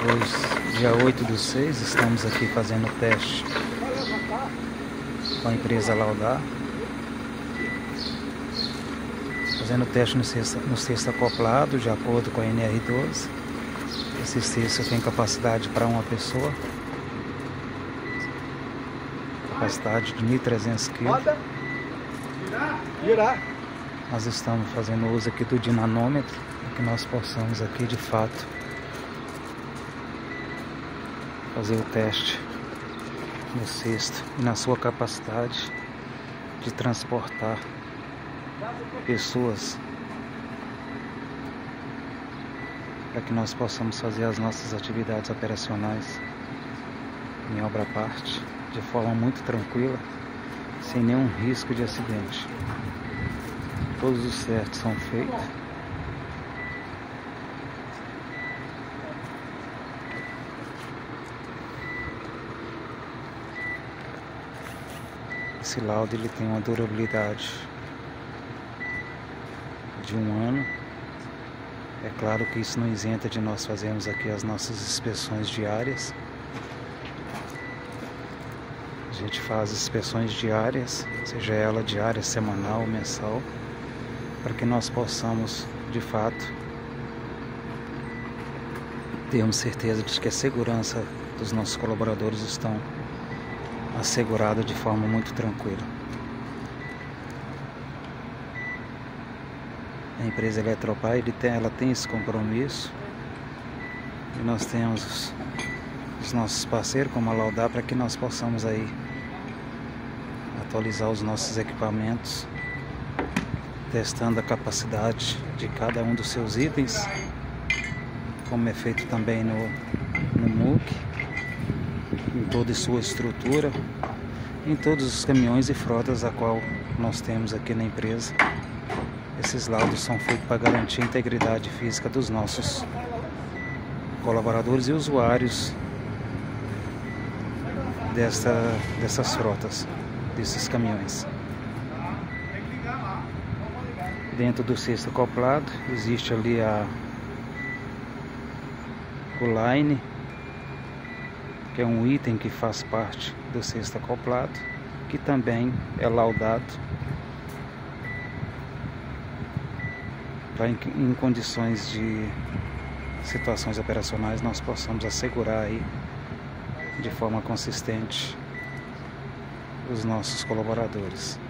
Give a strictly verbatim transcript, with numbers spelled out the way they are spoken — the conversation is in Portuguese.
Hoje, dia oito do seis, estamos aqui fazendo o teste com a empresa Laudar. Fazendo o teste no cesto, no cesto acoplado, de acordo com a N R doze. Esse cesto tem capacidade para uma pessoa. Capacidade de mil e trezentos quilos. Nós estamos fazendo uso aqui do dinamômetro, para que nós possamos aqui de fato fazer o teste no cesto e na sua capacidade de transportar pessoas, para que nós possamos fazer as nossas atividades operacionais em obra à parte, de forma muito tranquila, sem nenhum risco de acidente. Todos os certos são feitos. Esse laudo ele tem uma durabilidade de um ano. É claro que isso não isenta de nós fazermos aqui as nossas inspeções diárias. A gente faz inspeções diárias, seja ela diária, semanal, mensal, para que nós possamos, de fato, termos certeza de que a segurança dos nossos colaboradores estão assegurada de forma muito tranquila. A empresa Eletropar, ele tem, ela tem esse compromisso, e nós temos os, os nossos parceiros como a Laudar, para que nós possamos aí atualizar os nossos equipamentos, testando a capacidade de cada um dos seus itens, como é feito também no, no M U C, em toda a sua estrutura, em todos os caminhões e frotas a qual nós temos aqui na empresa. Esses laudos são feitos para garantir a integridade física dos nossos colaboradores e usuários desta, dessas frotas, desses caminhões. Dentro do cesto acoplado existe ali a, o line, que é um item que faz parte do cesto acoplado, que também é laudado para em, em condições de situações operacionais nós possamos assegurar aí de forma consistente os nossos colaboradores.